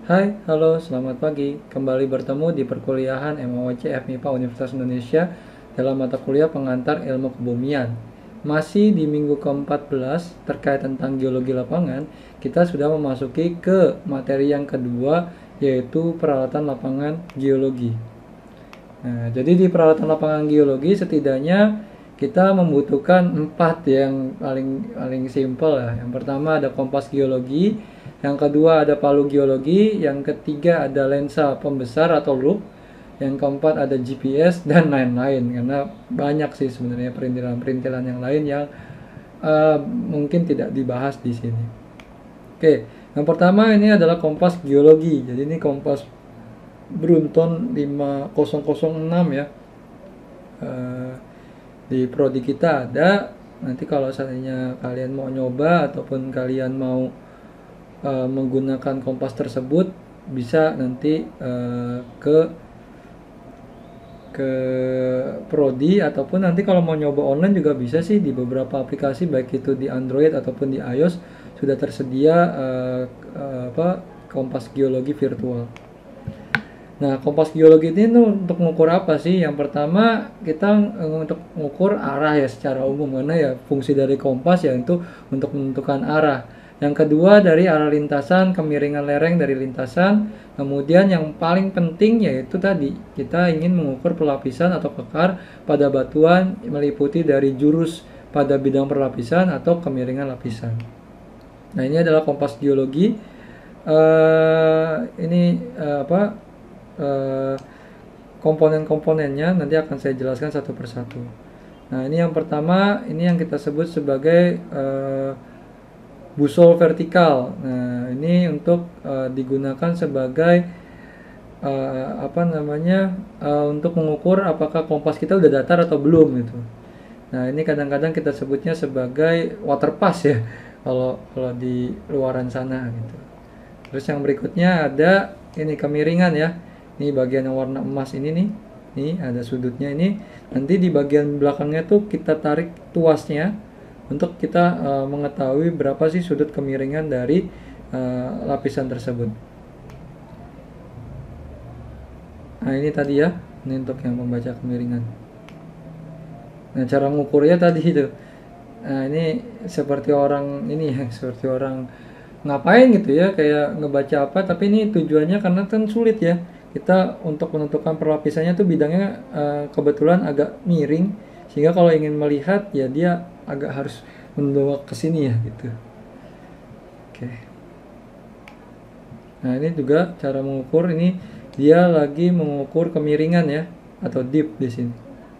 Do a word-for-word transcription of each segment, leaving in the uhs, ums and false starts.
Hai, halo, selamat pagi. Kembali bertemu di perkuliahan M O C F MIPA Universitas Indonesia dalam mata kuliah pengantar ilmu kebumian. Masih di minggu keempat belas terkait tentang geologi lapangan, kita sudah memasuki ke materi yang kedua, yaitu peralatan lapangan geologi. Nah, jadi di peralatan lapangan geologi setidaknya kita membutuhkan empat yang paling paling simpel ya. Yang pertama ada kompas geologi, yang kedua ada palu geologi, yang ketiga ada lensa pembesar atau loop, yang keempat ada G P S dan lain-lain. Karena banyak sih sebenarnya perintilan-perintilan yang lain yang uh, mungkin tidak dibahas di sini. Oke, yang pertama ini adalah kompas geologi. Jadi ini kompas Brunton lima nol enam ya. Uh, di prodi kita ada. Nanti kalau seandainya kalian mau nyoba ataupun kalian mau uh, menggunakan kompas tersebut, bisa nanti uh, ke ke prodi, ataupun nanti kalau mau nyoba online juga bisa sih di beberapa aplikasi, baik itu di Android ataupun di iOS sudah tersedia uh, uh, apa kompas geologi virtual. Nah, kompas geologi ini untuk mengukur apa sih? Yang pertama, kita untuk mengukur arah ya secara umum, karena ya fungsi dari kompas ya itu untuk menentukan arah. Yang kedua, dari arah lintasan, kemiringan lereng dari lintasan. Kemudian yang paling penting yaitu tadi, kita ingin mengukur pelapisan atau kekar pada batuan meliputi dari jurus pada bidang perlapisan atau kemiringan lapisan. Nah, ini adalah kompas geologi. Uh, ini uh, apa? Uh, komponen-komponennya nanti akan saya jelaskan satu persatu. Nah, ini yang pertama, ini yang kita sebut sebagai uh, busol vertikal. Nah, ini untuk uh, digunakan sebagai uh, apa namanya uh, untuk mengukur apakah kompas kita udah datar atau belum gitu. Nah, ini kadang-kadang kita sebutnya sebagai water pass ya kalau kalau di luaran sana gitu. Terus yang berikutnya ada ini kemiringan ya. Ini bagian yang warna emas ini nih. Nih ada sudutnya ini. Nanti di bagian belakangnya tuh kita tarik tuasnya untuk kita uh, mengetahui berapa sih sudut kemiringan dari uh, lapisan tersebut. Nah, ini tadi ya. Ini untuk yang membaca kemiringan. Nah, cara mengukurnya tadi itu. Nah, ini seperti orang ini ya, seperti orang ngapain gitu ya, kayak ngebaca apa, tapi ini tujuannya karena kan sulit ya. Kita untuk menentukan perlapisannya tuh bidangnya uh, kebetulan agak miring, sehingga kalau ingin melihat ya dia agak harus mendewa ke sini ya gitu. Oke. Nah, ini juga cara mengukur, ini dia lagi mengukur kemiringan ya atau dip di sini.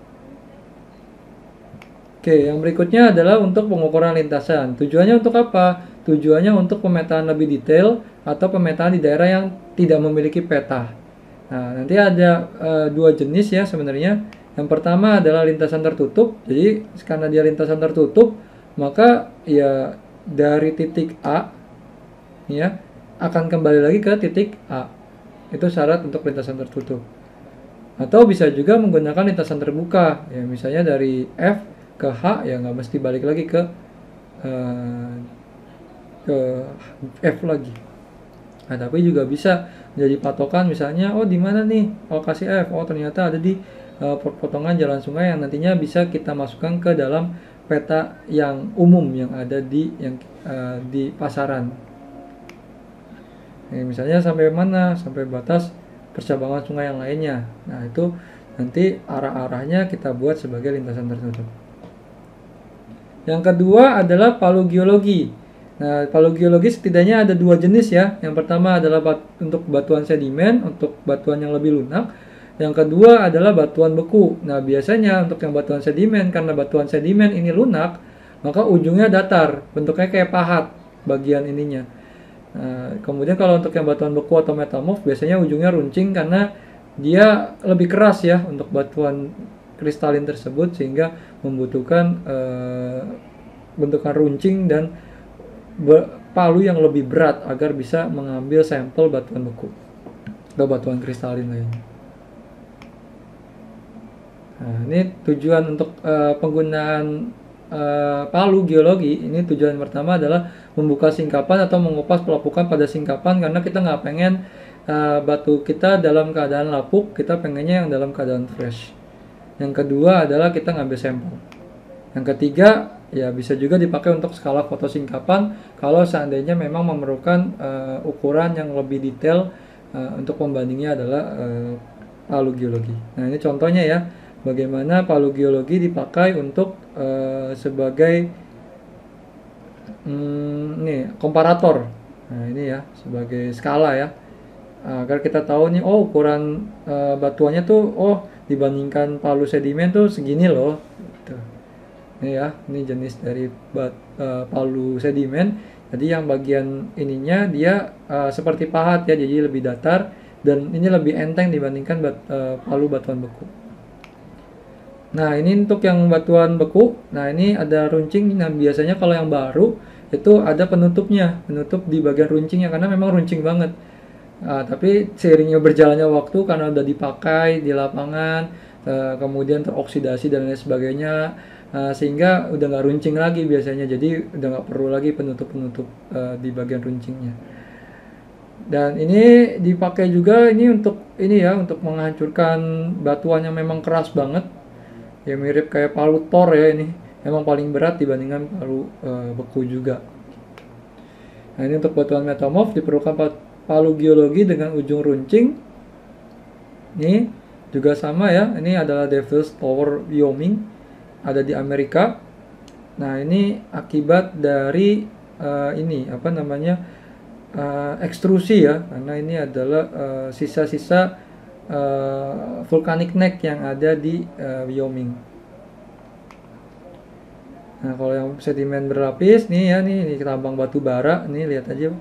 Oke, yang berikutnya adalah untuk pengukuran lintasan. Tujuannya untuk apa? Tujuannya untuk pemetaan lebih detail atau pemetaan di daerah yang tidak memiliki peta. Nah, nanti ada e, dua jenis ya sebenarnya. Yang pertama adalah lintasan tertutup. Jadi karena dia lintasan tertutup, maka ya dari titik A ya akan kembali lagi ke titik A. Itu syarat untuk lintasan tertutup. Atau bisa juga menggunakan lintasan terbuka. Ya misalnya dari F ke H ya nggak mesti balik lagi ke e, ke F lagi. Nah, tapi juga bisa jadi patokan, misalnya oh di mana nih lokasi F, oh ternyata ada di uh, potongan jalan sungai yang nantinya bisa kita masukkan ke dalam peta yang umum yang ada di yang uh, di pasaran. Nah, misalnya sampai mana, sampai batas percabangan sungai yang lainnya. Nah, itu nanti arah-arahnya kita buat sebagai lintasan tertutup. Yang kedua adalah palu geologi. Nah, palu geologi setidaknya ada dua jenis ya. Yang pertama adalah bat, untuk batuan sedimen, untuk batuan yang lebih lunak. Yang kedua adalah batuan beku. Nah, biasanya untuk yang batuan sedimen, karena batuan sedimen ini lunak, maka ujungnya datar, bentuknya kayak pahat bagian ininya. Nah, kemudian kalau untuk yang batuan beku atau metamorf, biasanya ujungnya runcing karena dia lebih keras ya untuk batuan kristalin tersebut, sehingga membutuhkan eh, bentukan runcing dan palu yang lebih berat agar bisa mengambil sampel batuan beku atau batuan kristalin lainnya. Nah, ini tujuan untuk uh, penggunaan uh, Palu Geologi ini tujuan pertama adalah membuka singkapan atau mengupas pelapukan pada singkapan, karena kita nggak pengen uh, batu kita dalam keadaan lapuk, kita pengennya yang dalam keadaan fresh. Yang kedua adalah kita ngambil sampel. Yang ketiga, ya bisa juga dipakai untuk skala foto singkapan kalau seandainya memang memerlukan uh, ukuran yang lebih detail. Uh, untuk pembandingnya adalah uh, Palu Geologi. Nah, ini contohnya ya, bagaimana Palu Geologi dipakai untuk uh, sebagai hmm, nih komparator. Nah, ini ya sebagai skala ya, agar kita tahu nih, oh ukuran uh, batuannya tuh, oh dibandingkan Palu sedimen tuh segini loh. Gitu. Ini ya, ini jenis dari bat, uh, Palu sedimen. Jadi yang bagian ininya dia uh, seperti pahat ya, jadi lebih datar dan ini lebih enteng dibandingkan bat, uh, Palu batuan beku. Nah, ini untuk yang batuan beku. Nah, ini ada runcing. Nah, biasanya kalau yang baru itu ada penutupnya, penutup di bagian runcingnya, karena memang runcing banget. Uh, tapi seiringnya berjalannya waktu, karena udah dipakai di lapangan, uh, kemudian teroksidasi dan lain sebagainya, Uh, sehingga udah nggak runcing lagi biasanya, jadi udah nggak perlu lagi penutup-penutup uh, di bagian runcingnya. Dan ini dipakai juga ini untuk ini ya, untuk menghancurkan batuan yang memang keras banget, ya mirip kayak Palu Thor ya, ini memang paling berat dibandingkan Palu uh, beku juga. Nah, ini untuk batuan metamorf diperlukan Palu Geologi dengan ujung runcing. Ini juga sama ya, ini adalah Devil's Tower Wyoming, ada di Amerika. Nah, ini akibat dari uh, ini apa namanya uh, ekstrusi ya, karena ini adalah sisa-sisa uh, uh, volcanic neck yang ada di uh, Wyoming. Nah, kalau yang sedimen berlapis nih ya, nih, ini tambang batu bara, nih lihat aja,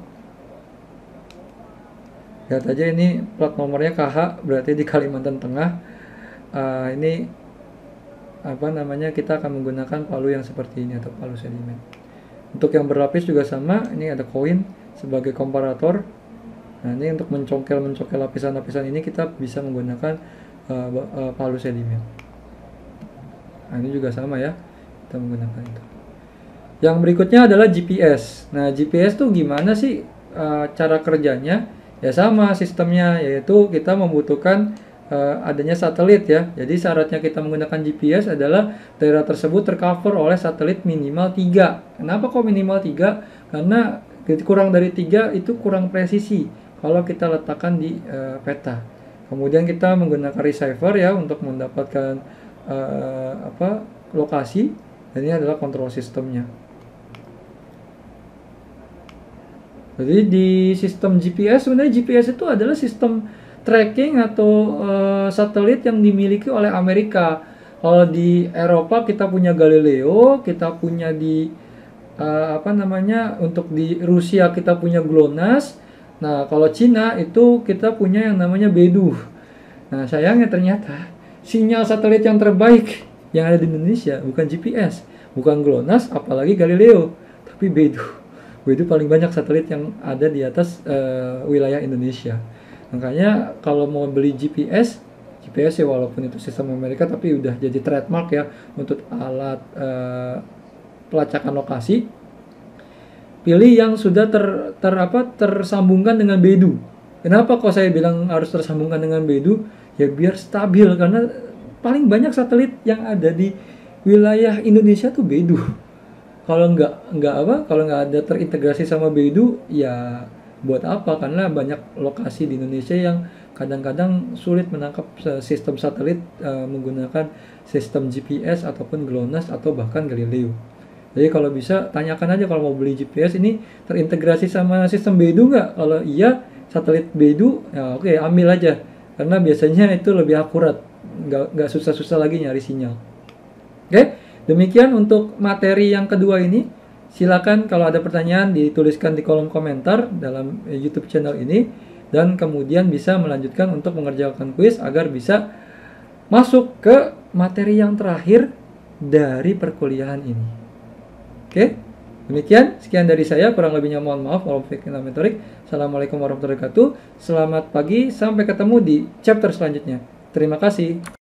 lihat aja ini plat nomornya K H, berarti di Kalimantan Tengah. Uh, ini apa namanya, kita akan menggunakan palu yang seperti ini atau palu sedimen. Untuk yang berlapis juga sama, ini ada koin sebagai komparator. Nah, ini untuk mencongkel-mencongkel lapisan-lapisan ini kita bisa menggunakan uh, uh, palu sedimen. Nah, ini juga sama ya, kita menggunakan itu. Yang berikutnya adalah G P S. Nah, G P S tuh gimana sih uh, cara kerjanya? Ya sama sistemnya, yaitu kita membutuhkan Uh, adanya satelit ya. Jadi syaratnya kita menggunakan G P S adalah daerah tersebut tercover oleh satelit minimal tiga. Kenapa kok minimal tiga? Karena kurang dari tiga itu kurang presisi kalau kita letakkan di uh, peta. Kemudian kita menggunakan receiver ya untuk mendapatkan uh, apa lokasi, dan ini adalah kontrol sistemnya. Jadi di sistem G P S, sebenarnya G P S itu adalah sistem tracking atau uh, satelit yang dimiliki oleh Amerika. Kalau di Eropa kita punya Galileo, kita punya di uh, apa namanya, untuk di Rusia kita punya GLONASS. Nah, kalau Cina itu kita punya yang namanya Beidou. Nah, sayangnya ternyata sinyal satelit yang terbaik yang ada di Indonesia bukan G P S, bukan GLONASS, apalagi Galileo, tapi Beidou. Beidou paling banyak satelit yang ada di atas uh, wilayah Indonesia. Makanya kalau mau beli G P S, G P S ya walaupun itu sistem Amerika, tapi udah jadi trademark ya untuk alat uh, pelacakan lokasi. Pilih yang sudah ter, ter apa tersambungkan dengan Beidou. Kenapa kok saya bilang harus tersambungkan dengan Beidou? Ya biar stabil, karena paling banyak satelit yang ada di wilayah Indonesia tuh Beidou. Kalau nggak nggak apa, kalau nggak ada terintegrasi sama Beidou, ya buat apa? Karena banyak lokasi di Indonesia yang kadang-kadang sulit menangkap sistem satelit uh, menggunakan sistem G P S ataupun GLONASS atau bahkan Galileo. Jadi kalau bisa tanyakan aja kalau mau beli G P S ini terintegrasi sama sistem Beidou nggak? Kalau iya, satelit Beidou, ya oke okay, ambil aja, karena biasanya itu lebih akurat, nggak nggak susah-susah lagi nyari sinyal. Oke, okay? Demikian untuk materi yang kedua ini. Silakan kalau ada pertanyaan dituliskan di kolom komentar dalam YouTube channel ini, dan kemudian bisa melanjutkan untuk mengerjakan kuis agar bisa masuk ke materi yang terakhir dari perkuliahan ini. Oke, demikian sekian dari saya, kurang lebihnya mohon maaf. Assalamualaikum warahmatullahi wabarakatuh. Selamat pagi, sampai ketemu di chapter selanjutnya. Terima kasih.